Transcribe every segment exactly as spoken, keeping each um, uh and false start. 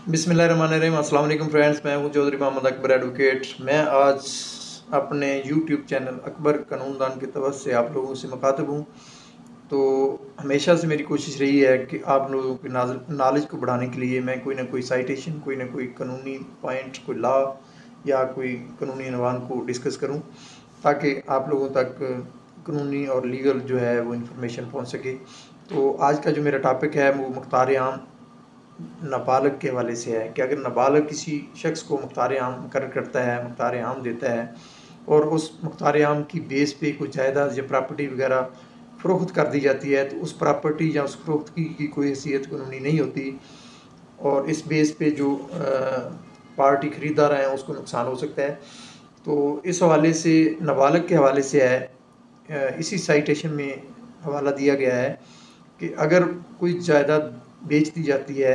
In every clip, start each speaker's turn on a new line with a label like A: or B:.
A: बिस्मिल्लाहिर्रहमानिर्रहीम। अस्सलाम वालेकुम फ्रेंड्स, मैं हूं चौधरी मोहम्मद अकबर एडवोकेट। मैं आज अपने यूट्यूब चैनल अकबर कानूनदान की तरफ से आप लोगों से मुखातिब हूं। तो हमेशा से मेरी कोशिश रही है कि आप लोगों की नॉलेज को बढ़ाने के लिए मैं कोई ना कोई साइटेशन, कोई ना कोई कानूनी पॉइंट, कोई लॉ या कोई कानूनी अनवान को डिस्कस करूं ताकि आप लोगों तक कानूनी और लीगल जो है वो इन्फॉर्मेशन पहुंच सके। तो आज का जो मेरा टॉपिक है वो मुख्तार आम नाबालग के हवाले से है कि अगर नाबालग किसी शख्स को मुख्तार आम मुकर्रर करता है, मुख्तार आम देता है और उस मुख्तार आम की बेस पे कोई जायदाद या प्रॉपर्टी वगैरह फ़रोख्त कर दी जाती है, तो उस प्रॉपर्टी या उस फ़रोख्त की, की कोई हैसियत कानूनी नहीं होती और इस बेस पे जो पार्टी ख़रीदार हैं उसको नुकसान हो सकता है। तो इस हवाले से नाबालग के हवाले से है, इसी साइटेशन में हवाला दिया गया है कि अगर कोई जायदाद बेच दी जाती है,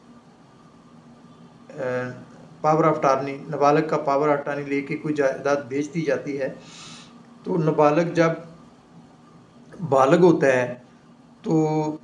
A: पावर ऑफ अटॉर्नी, नाबालग का पावर ऑफ अटॉर्नी लेके कोई जायदाद बेच दी जाती है, तो नाबालग जब बालग होता है तो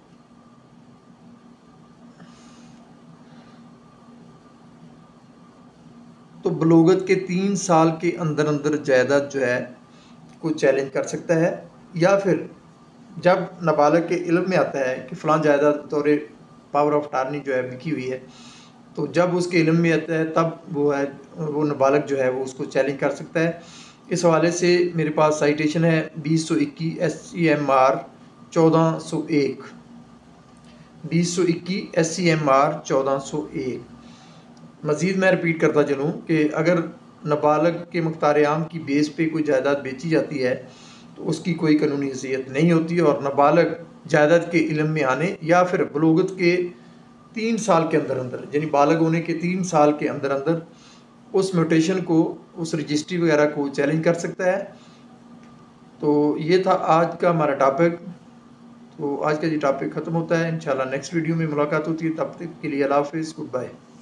A: तो बलोगत के तीन साल के अंदर अंदर जायदाद जो है को चैलेंज कर सकता है, या फिर जब नाबालग के इल्म में आता है कि फ़लाँ जायदाद तौर पावर ऑफ अटॉर्नी जो है बिकी हुई है, तो जब उसके इल्म में आता है तब वो है वो नाबालग जो है वो उसको चैलेंज कर सकता है। इस हवाले से मेरे पास साइटेशन है बीस सौ इक्कीस एस सी एम आर चौदह सौ एक, बीस सौ इक्कीस एस सी एम आर चौदह सौ एक। मज़ीद मैं रिपीट करता चलूँ कि अगर नाबालग के मुख्तार आम की बेस पे कोई जायदाद बेची जाती है तो उसकी कोई कानूनी हैसियत नहीं होती और नाबालग जायदाद के इल्म में आने या फिर बलोगत के तीन साल के अंदर अंदर, यानी बालग होने के तीन साल के अंदर अंदर उस म्यूटेशन को, उस रजिस्ट्री वगैरह को चैलेंज कर सकता है। तो ये था आज का हमारा टॉपिक। तो आज का ये टॉपिक ख़त्म होता है, इंशाल्लाह नेक्स्ट वीडियो में मुलाकात होती है। तब तक के लिए अल्लाह हाफ़िज़, गुड बाय।